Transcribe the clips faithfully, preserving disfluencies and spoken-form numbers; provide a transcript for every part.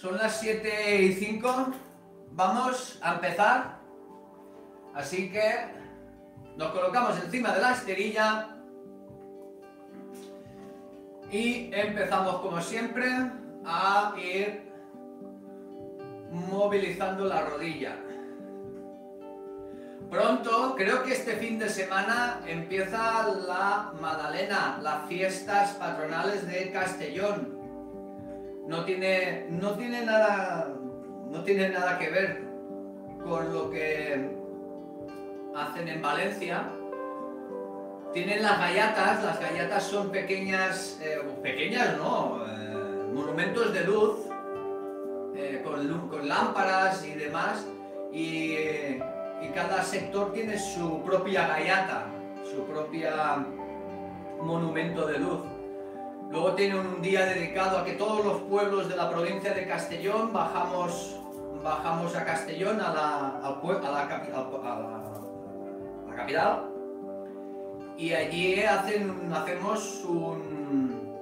Son las siete y cinco, vamos a empezar, así que nos colocamos encima de la esterilla y empezamos como siempre a ir movilizando la rodilla. Pronto, creo que este fin de semana empieza la Madalena, las fiestas patronales de Castellón. No tiene, no tiene nada, no tiene nada que ver con lo que hacen en Valencia. Tienen las gallatas, las gallatas son pequeñas, eh, pequeñas no, eh, monumentos de luz, eh, con, con lámparas y demás, y, eh, y cada sector tiene su propia gallata, su propia monumento de luz. Luego tienen un día dedicado a que todos los pueblos de la provincia de Castellón bajamos, bajamos a Castellón, a la, a la, a la, a la capital, y allí hacen, hacemos un,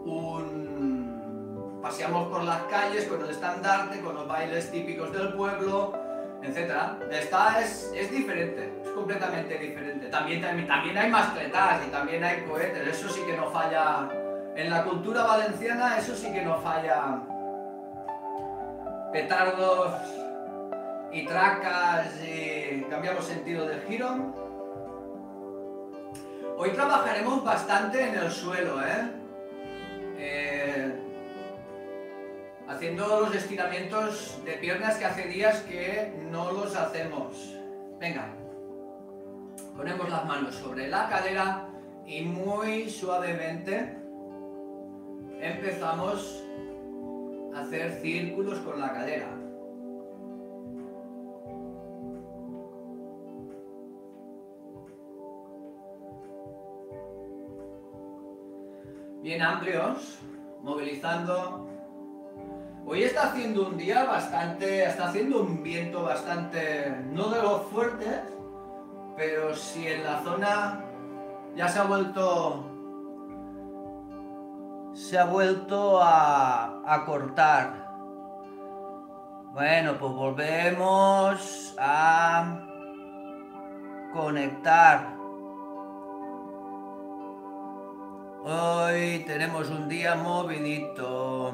un... paseamos por las calles con el estandarte, con los bailes típicos del pueblo, etcétera. Esta es, es diferente, es completamente diferente. También, también, también hay mascletas y también hay cohetes, eso sí que no falla. En la cultura valenciana eso sí que no falla. Petardos y tracas y cambiamos sentido del giro. Hoy trabajaremos bastante en el suelo, ¿eh? Eh, haciendo los estiramientos de piernas que hace días que no los hacemos. Venga, ponemos las manos sobre la cadera y muy suavemente empezamos a hacer círculos con la cadera. Bien amplios, movilizando. Hoy está haciendo un día bastante, está haciendo un viento bastante, no de los fuertes, pero si en la zona ya se ha vuelto se ha vuelto a, a cortar. Bueno, pues volvemos a conectar. Hoy tenemos un día movidito.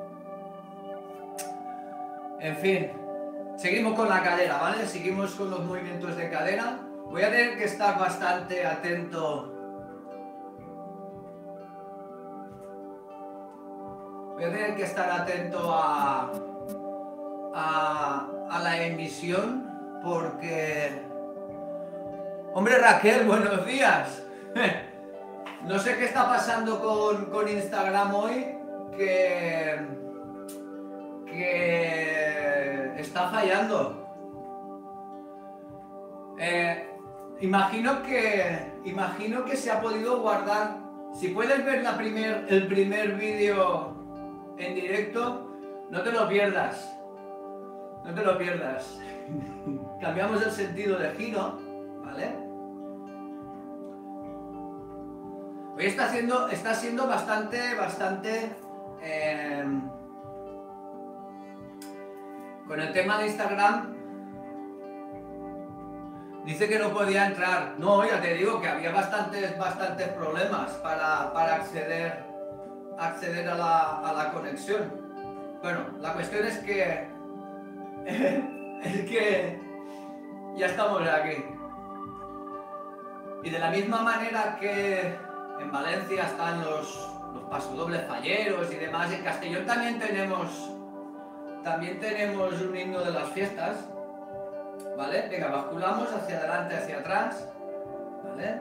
En fin, seguimos con la cadera, ¿vale? Seguimos con los movimientos de cadera. Voy a tener que estar bastante atento. Voy a tener que estar atento a, a, a la emisión porque... Hombre, Raquel, buenos días. No sé qué está pasando con, con Instagram hoy, que, que está fallando. Eh, imagino que, imagino que se ha podido guardar. Si puedes ver la primer, el primer vídeo en directo, no te lo pierdas, no te lo pierdas. Cambiamos el sentido de giro, ¿vale? Hoy está haciendo, está siendo bastante, bastante eh, con el tema de Instagram. Dice que no podía entrar. No, ya te digo que había bastantes, bastantes problemas para, para acceder acceder a la, a la conexión. Bueno, la cuestión es que es que ya estamos aquí. Y de la misma manera que en Valencia están los, los pasodobles falleros y demás, en Castellón también tenemos también tenemos un himno de las fiestas, ¿vale? Venga, basculamos hacia adelante, hacia atrás, ¿vale?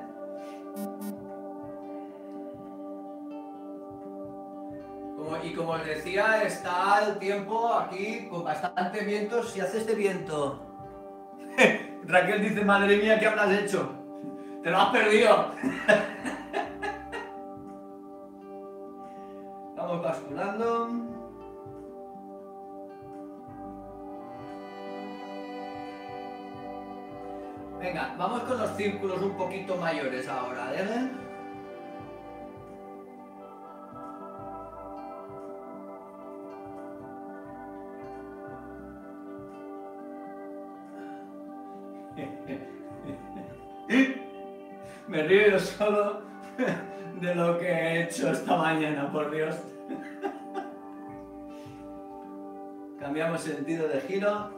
Como, y como os decía, está el tiempo aquí con bastante viento. Si hace este viento... Raquel dice, madre mía, ¿qué habrás hecho? Te lo has perdido. Vamos basculando. Venga, vamos con los círculos un poquito mayores ahora, ¿eh? Me río yo solo de lo que he hecho esta mañana, por Dios. Cambiamos sentido de giro.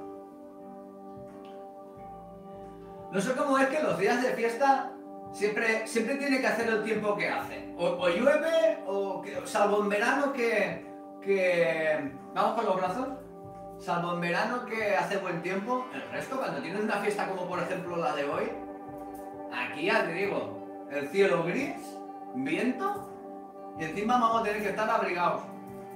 No sé cómo es que los días de fiesta siempre, siempre tiene que hacer el tiempo que hace. O, o llueve, o que, salvo en verano que, que... ¿Vamos con los brazos? Salvo en verano que hace buen tiempo, el resto, cuando tienes una fiesta como por ejemplo la de hoy, aquí ya te digo, el cielo gris, viento, y encima vamos a tener que estar abrigados.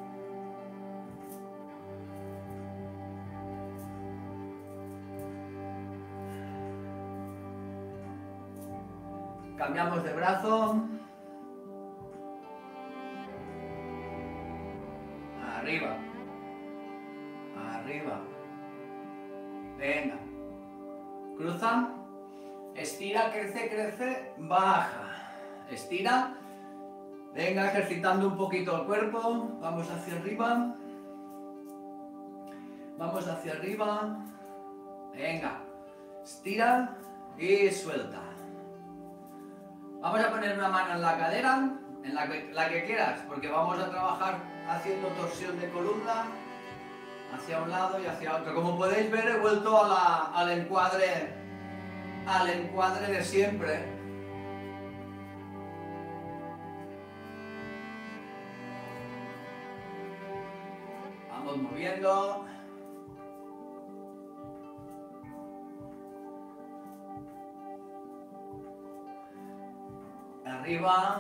Cambiamos de brazo. Arriba. Arriba. Venga. Cruza. Estira, crece, crece. Baja. Estira. Venga, ejercitando un poquito el cuerpo. Vamos hacia arriba. Vamos hacia arriba. Venga. Estira y suelta. Vamos a poner una mano en la cadera, en la que, la que quieras, porque vamos a trabajar haciendo torsión de columna hacia un lado y hacia otro. Como podéis ver, he vuelto a la, al encuadre, al encuadre de siempre. Vamos moviendo. Arriba.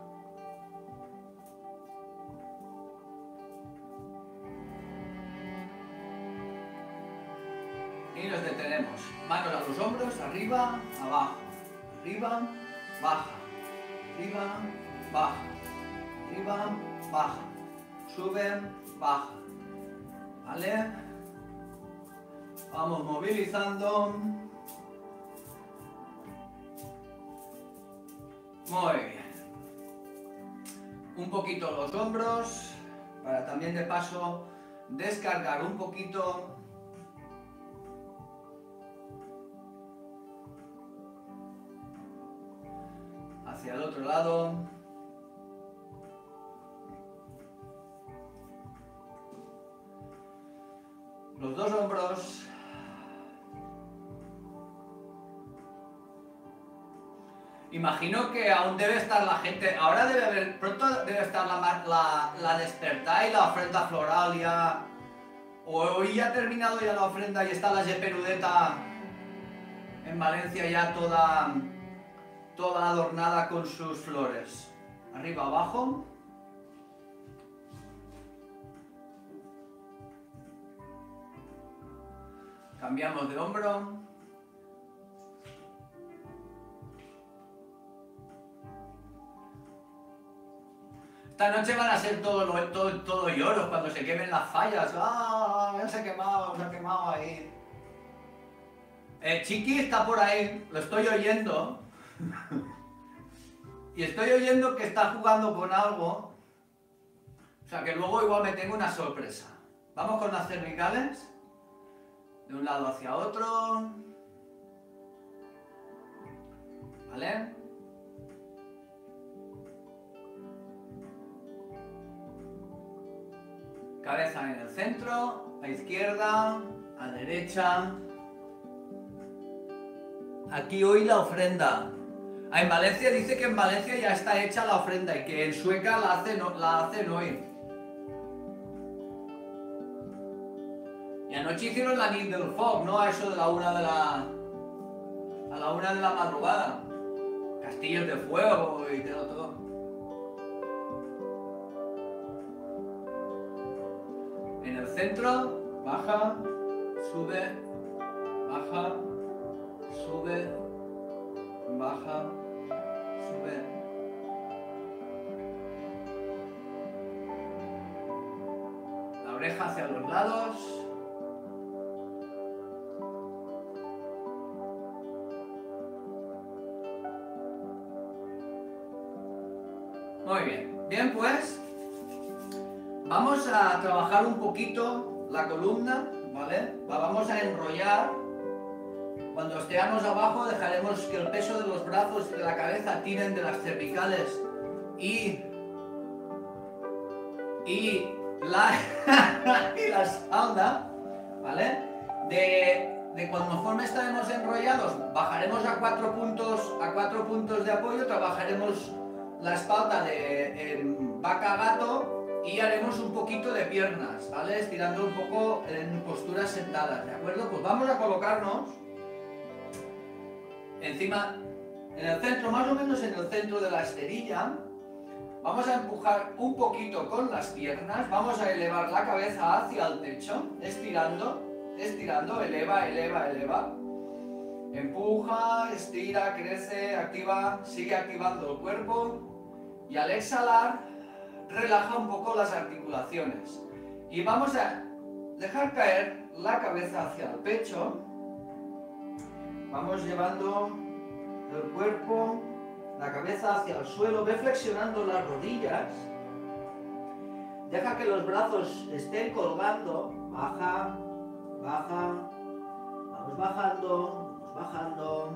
Y nos detenemos. Manos a los hombros, arriba, abajo. Arriba, baja. Arriba, baja. Arriba, baja. Sube, baja. ¿Vale? Vamos movilizando. Muy bien. Un poquito los hombros, para también de paso descargar un poquito. Hacia el otro lado. Los dos hombros. Imagino que aún debe estar la gente, ahora debe haber, pronto debe estar la, la, la despertar y la ofrenda floral ya, o hoy ya ha terminado ya la ofrenda y está la Yeperudeta en Valencia ya toda, toda adornada con sus flores. Arriba, abajo. Cambiamos de hombro. Esta noche van a ser todo, todo, todo lloros cuando se quemen las fallas. ¡Ah! Ya se ha quemado, se ha quemado ahí. El Chiqui está por ahí, lo estoy oyendo. Y estoy oyendo que está jugando con algo. O sea que luego igual me tengo una sorpresa. Vamos con las cervicales. De un lado hacia otro. ¿Vale? Cabeza en el centro, a izquierda, a derecha. Aquí hoy la ofrenda. Ah, en Valencia dice que en Valencia ya está hecha la ofrenda y que en Sueca la hacen, la hacen hoy. Y anoche hicieron la nit del foc, ¿no? A eso de la una de la... a la una de la madrugada. Castillos de fuego y todo, todo. En el centro, baja, sube, baja, sube, baja, sube. La oreja hacia los lados. Muy bien. Bien, pues vamos a trabajar un poquito la columna, ¿vale? La vamos a enrollar Cuando estemos abajo dejaremos que el peso de los brazos y de la cabeza tiren de las cervicales y, y, la, y la espalda, ¿vale? De, de conforme estaremos enrollados, bajaremos a cuatro puntos, a cuatro puntos de apoyo, trabajaremos la espalda de en vaca-gato y haremos un poquito de piernas, ¿vale? Estirando un poco en posturas sentadas, ¿de acuerdo? Pues vamos a colocarnos encima, en el centro, más o menos en el centro de la esterilla. Vamos a empujar un poquito con las piernas, vamos a elevar la cabeza hacia el techo, estirando, estirando, eleva, eleva, eleva. Empuja, estira, crece, activa, sigue activando el cuerpo y al exhalar relaja un poco las articulaciones. Y vamos a dejar caer la cabeza hacia el pecho. Vamos llevando el cuerpo, la cabeza hacia el suelo, ve flexionando las rodillas. Deja que los brazos estén colgando. Baja, baja, vamos bajando, vamos bajando.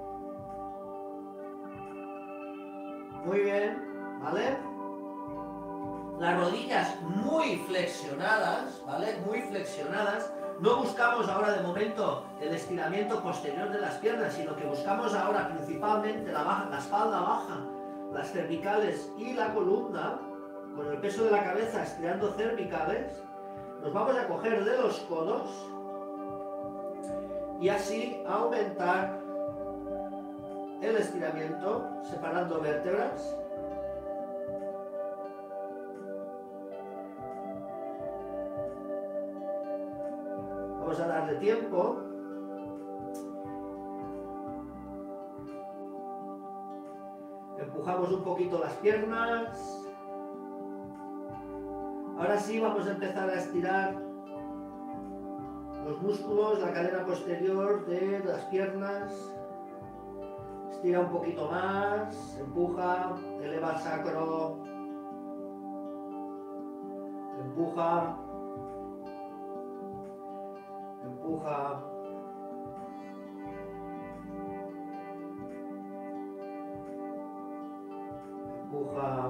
Muy bien, ¿vale? Las rodillas muy flexionadas, ¿vale? Muy flexionadas. No buscamos ahora de momento el estiramiento posterior de las piernas, sino que buscamos ahora principalmente la, baja, la espalda baja, las cervicales y la columna, con el peso de la cabeza estirando cervicales. Nos vamos a coger de los codos y así aumentar el estiramiento, separando vértebras. Vamos a darle tiempo. Empujamos un poquito las piernas. Ahora sí vamos a empezar a estirar los músculos, la cadena posterior de las piernas. Estira un poquito más, empuja, eleva el sacro, empuja. Empuja, empuja,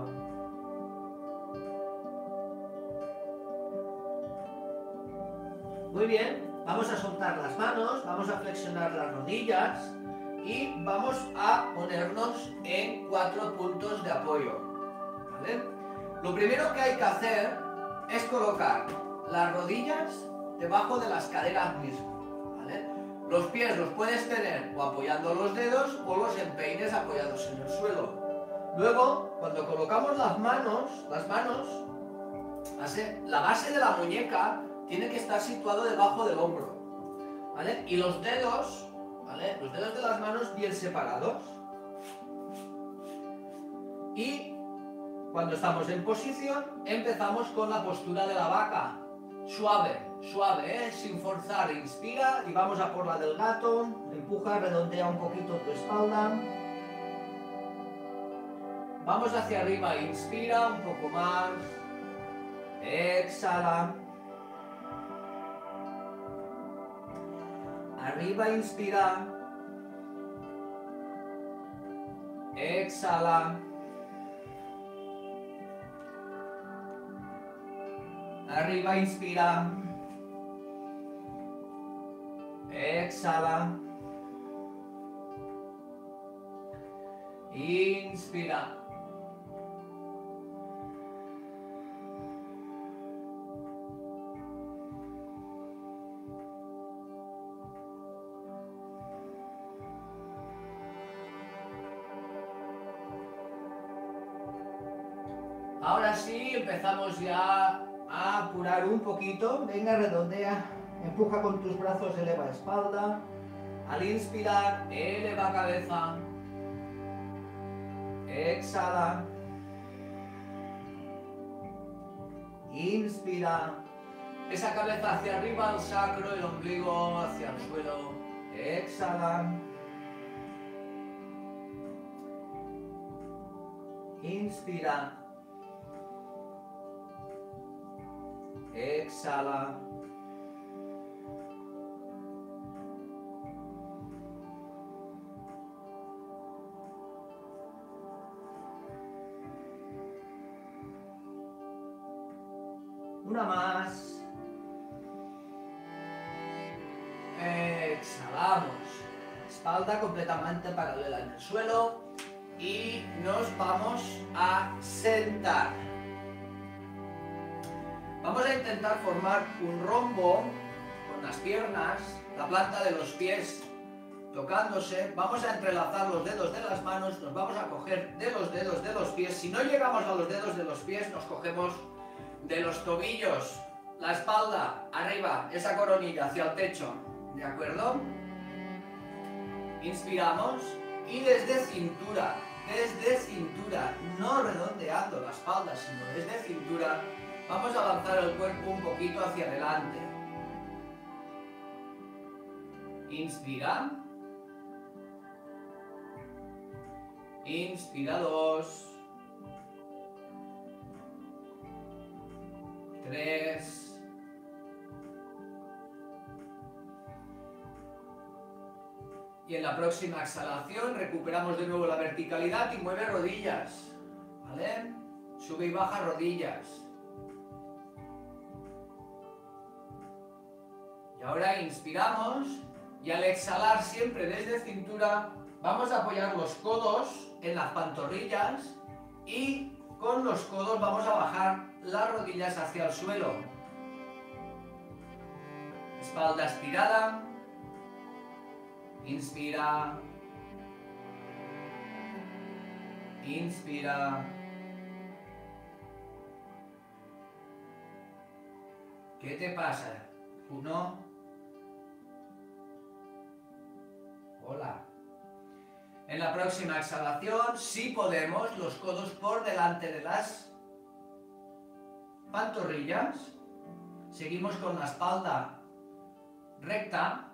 muy bien, vamos a soltar las manos, vamos a flexionar las rodillas y vamos a ponernos en cuatro puntos de apoyo, ¿vale? Lo primero que hay que hacer es colocar las rodillas debajo de las caderas mismo, ¿vale? Los pies los puedes tener o apoyando los dedos o los empeines apoyados en el suelo. Luego, cuando colocamos las manos, las manos, la base de la muñeca tiene que estar situado debajo del hombro, ¿vale? Y los dedos, ¿vale? Los dedos de las manos bien separados. Y cuando estamos en posición, empezamos con la postura de la vaca. Suave, suave, ¿eh? Sin forzar. Inspira y vamos a por la del gato. Empuja, redondea un poquito tu espalda. Vamos hacia arriba, inspira un poco más. Exhala. Arriba, inspira. Exhala. Arriba, inspira. Exhala. Inspira. Ahora sí, empezamos ya a apurar un poquito. Venga, redondea, empuja con tus brazos, eleva espalda. Al inspirar, eleva cabeza. Exhala. Inspira. Esa cabeza hacia arriba, el sacro, el ombligo hacia el suelo. Exhala. Inspira. Exhala. Una más. Exhalamos. Espalda completamente paralela en el suelo. Y nos vamos a sentar. Vamos a intentar formar un rombo con las piernas, la planta de los pies tocándose. Vamos a entrelazar los dedos de las manos, nos vamos a coger de los dedos de los pies. Si no llegamos a los dedos de los pies, nos cogemos de los tobillos, la espalda, arriba, esa coronilla hacia el techo, ¿de acuerdo? Inspiramos y desde cintura, desde cintura, no redondeando la espalda, sino desde cintura, vamos a avanzar el cuerpo un poquito hacia adelante. Inspira. Inspira dos. Tres. Y en la próxima exhalación recuperamos de nuevo la verticalidad y mueve rodillas. ¿Vale? Sube y baja rodillas. Y ahora inspiramos y al exhalar siempre desde cintura vamos a apoyar los codos en las pantorrillas y con los codos vamos a bajar las rodillas hacia el suelo. Espalda estirada. Inspira. Inspira. ¿Qué te pasa? Uno. Hola. En la próxima exhalación, si podemos, los codos por delante de las pantorrillas. Seguimos con la espalda recta.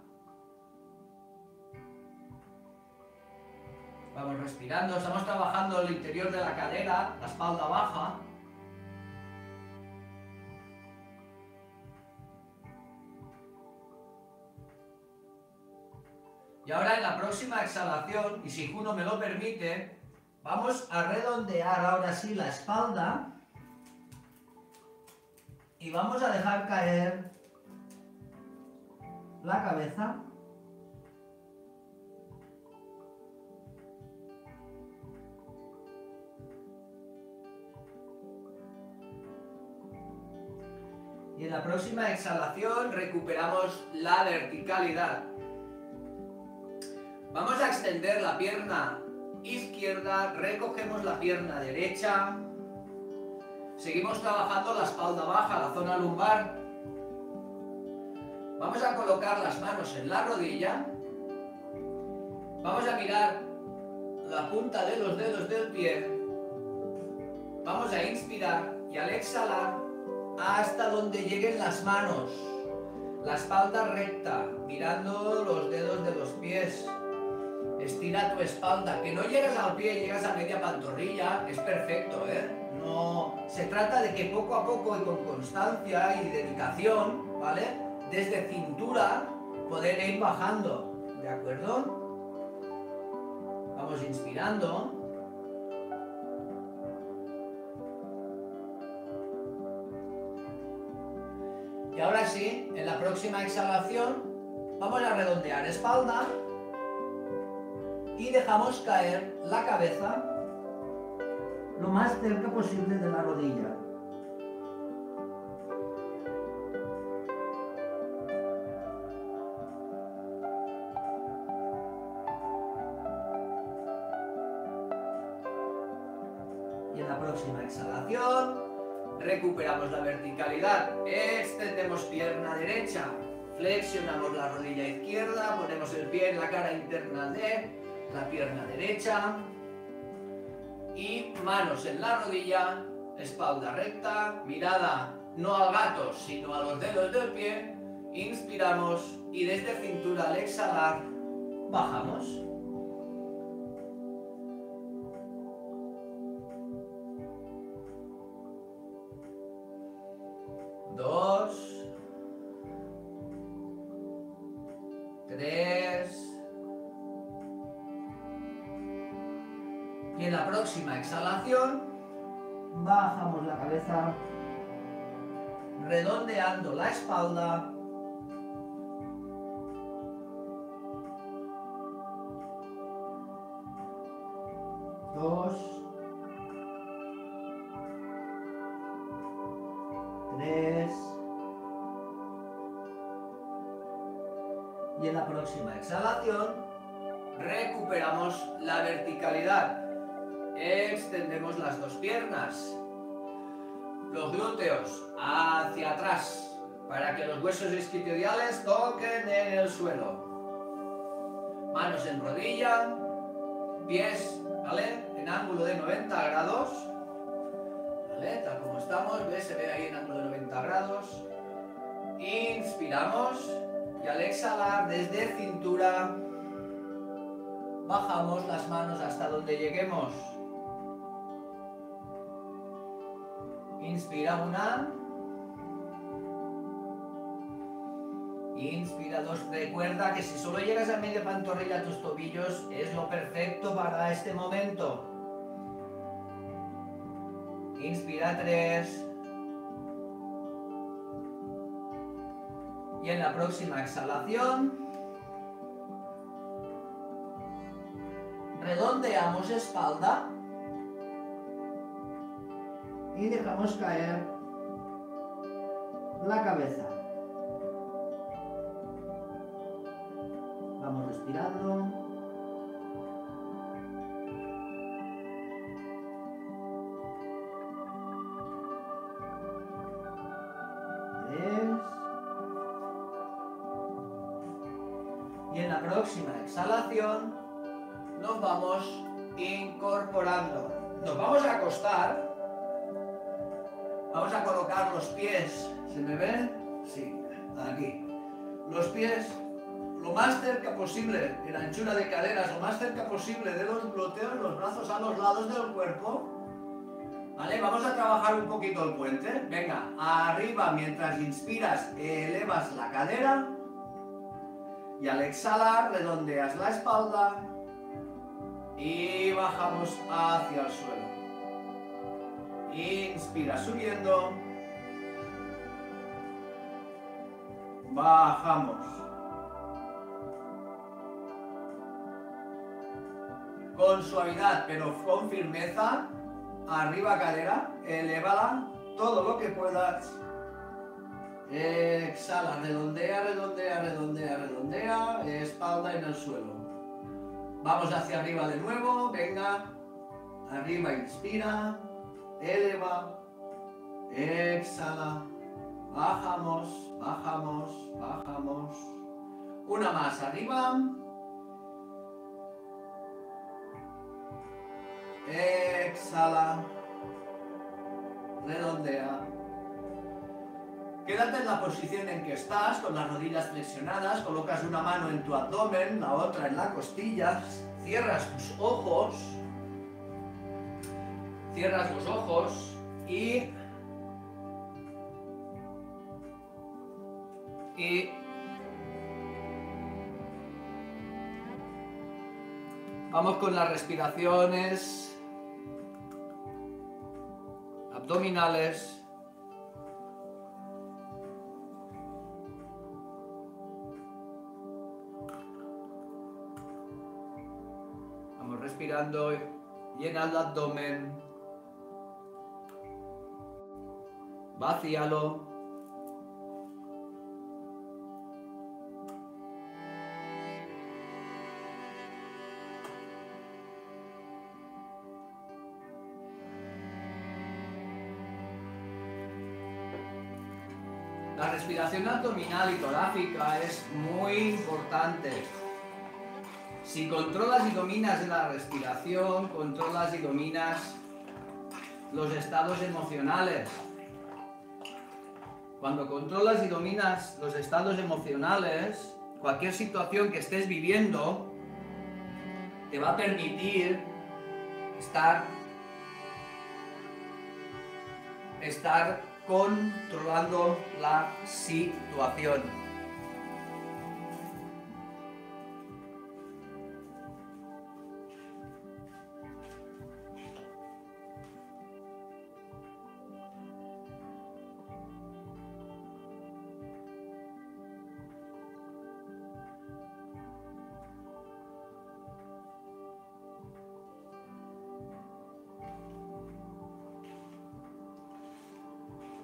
Vamos respirando, estamos trabajando el interior de la cadera, la espalda baja. Y ahora en la próxima exhalación, y si Juno me lo permite, vamos a redondear ahora sí la espalda y vamos a dejar caer la cabeza. Y en la próxima exhalación recuperamos la verticalidad. Vamos a extender la pierna izquierda, recogemos la pierna derecha, seguimos trabajando la espalda baja, la zona lumbar. Vamos a colocar las manos en la rodilla, vamos a mirar la punta de los dedos del pie, vamos a inspirar y al exhalar hasta donde lleguen las manos, la espalda recta, mirando los dedos de los pies. Estira tu espalda, que no llegas al pie, llegas a media pantorrilla, es perfecto, ¿eh? No, se trata de que poco a poco y con constancia y dedicación, ¿vale? Desde cintura poder ir bajando, ¿de acuerdo? Vamos inspirando. Y ahora sí, en la próxima exhalación, vamos a redondear espalda. Y dejamos caer la cabeza lo más cerca posible de la rodilla. Y en la próxima exhalación recuperamos la verticalidad. Extendemos pierna derecha, flexionamos la rodilla izquierda, ponemos el pie en la cara interna de la pierna derecha y manos en la rodilla, espalda recta, mirada no al gato sino a los dedos del pie. Inspiramos y desde cintura al exhalar bajamos. Dos, tres. Y en la próxima exhalación, bajamos la cabeza, redondeando la espalda. Dos. Tres. Y en la próxima exhalación recuperamos la verticalidad. Extendemos las dos piernas. Los glúteos hacia atrás para que los huesos isquiotibiales toquen en el suelo. Manos en rodilla, pies, ¿vale? En ángulo de noventa grados. ¿Vale? Tal como estamos, ¿ves? Se ve ahí en ángulo de noventa grados. Inspiramos y al exhalar desde cintura bajamos las manos hasta donde lleguemos. Inspira una. Inspira dos. Recuerda que si solo llegas a media pantorrilla a tus tobillos es lo perfecto para este momento. Inspira tres. Y en la próxima exhalación redondeamos espalda y dejamos caer la cabeza. Vamos respirando. Tres. Y en la próxima exhalación nos vamos incorporando. Nos vamos a acostar. Vamos a colocar los pies. ¿Se me ve? Sí, aquí. Los pies lo más cerca posible, en anchura de caderas, lo más cerca posible de los glúteos, los brazos a los lados del cuerpo. ¿Vale? Vamos a trabajar un poquito el puente. Venga, arriba mientras inspiras, elevas la cadera. Y al exhalar, redondeas la espalda. Y bajamos hacia el suelo. Inspira subiendo. Bajamos. Con suavidad, pero con firmeza. Arriba cadera, elévala todo lo que puedas. Exhala, redondea, redondea, redondea, redondea. Espalda en el suelo. Vamos hacia arriba de nuevo, venga. Arriba, inspira. Eleva. Exhala. Bajamos, bajamos, bajamos. Una más arriba. Exhala. Redondea. Quédate en la posición en que estás, con las rodillas flexionadas, colocas una mano en tu abdomen, la otra en la costilla, cierras tus ojos, cierras los ojos y, y vamos con las respiraciones abdominales. Respirando, llena el abdomen, vacíalo. La respiración abdominal y torácica es muy importante. Si controlas y dominas la respiración, controlas y dominas los estados emocionales. Cuando controlas y dominas los estados emocionales, cualquier situación que estés viviendo te va a permitir estar, estar controlando la situación.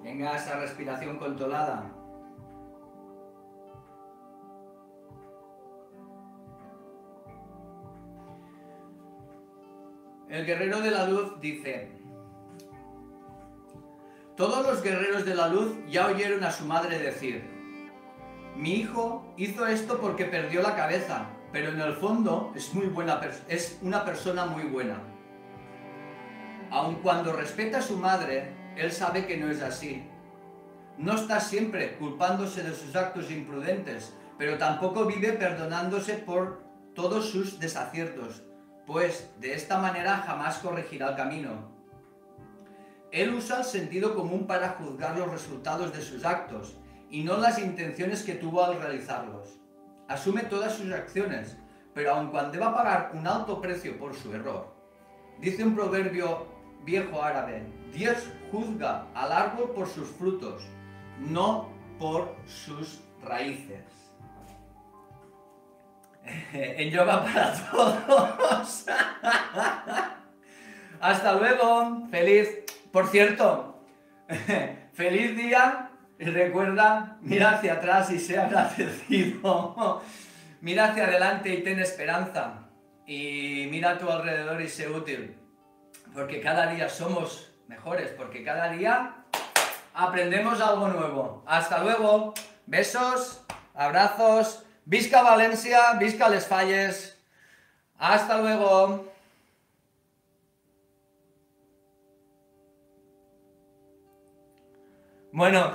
Venga, esa respiración controlada. El guerrero de la luz dice: todos los guerreros de la luz ya oyeron a su madre decir: mi hijo hizo esto porque perdió la cabeza, pero en el fondo es, muy buena, es una persona muy buena. Aun cuando respeta a su madre, él sabe que no es así. No está siempre culpándose de sus actos imprudentes, pero tampoco vive perdonándose por todos sus desaciertos, pues de esta manera jamás corregirá el camino. Él usa el sentido común para juzgar los resultados de sus actos y no las intenciones que tuvo al realizarlos. Asume todas sus acciones, pero aun cuando deba pagar un alto precio por su error. Dice un proverbio viejo árabe: Dios juzga al árbol por sus frutos, no por sus raíces. En yoga para todos. Hasta luego. Feliz. Por cierto, feliz día. Y recuerda, mira hacia atrás y sea agradecido. Mira hacia adelante y ten esperanza. Y mira a tu alrededor y sé útil. Porque cada día somos mejores. Porque cada día aprendemos algo nuevo. Hasta luego. Besos, abrazos. Visca Valencia, visca les Falles. Hasta luego. Bueno,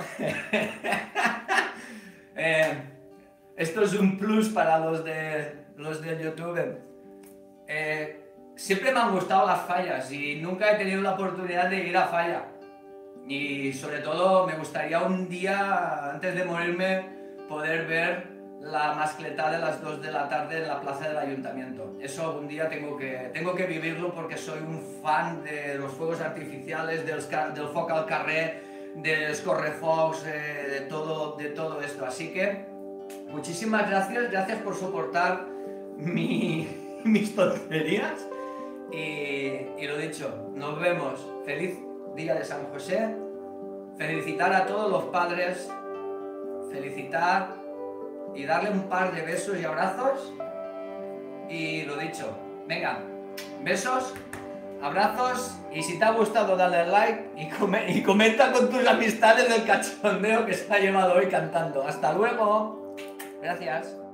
eh, esto es un plus para los de, los de YouTube. Eh, siempre me han gustado las fallas y nunca he tenido la oportunidad de ir a falla. Y sobre todo me gustaría un día, antes de morirme, poder ver la mascletá de las dos de la tarde en la plaza del ayuntamiento. Eso un día tengo que, tengo que vivirlo porque soy un fan de los fuegos artificiales, del, del foc al carrer, del correfocs, eh, de, todo, de todo esto. Así que muchísimas gracias, gracias por soportar mi, mis tonterías. Y, y lo dicho, nos vemos. Feliz día de San José. Felicitar a todos los padres. Felicitar y darle un par de besos y abrazos. Y lo dicho, venga, besos, abrazos, y si te ha gustado dale like y, come y comenta con tus amistades del cachondeo que se ha llevado hoy cantando. Hasta luego. Gracias.